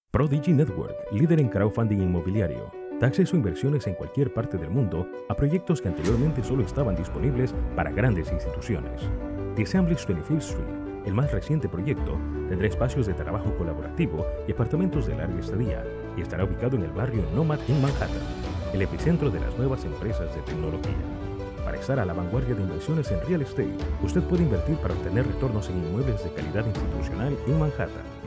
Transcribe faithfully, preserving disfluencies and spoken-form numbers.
Prodigy Network, líder en crowdfunding inmobiliario, da acceso a inversiones en cualquier parte del mundo a proyectos que anteriormente solo estaban disponibles para grandes instituciones. The Assemblies twenty-fifth Street, el más reciente proyecto, tendrá espacios de trabajo colaborativo y apartamentos de larga estadía y estará ubicado en el barrio Nomad en Manhattan, el epicentro de las nuevas empresas de tecnología. Para estar a la vanguardia de inversiones en real estate, usted puede invertir para obtener retornos en inmuebles de calidad institucional en Manhattan.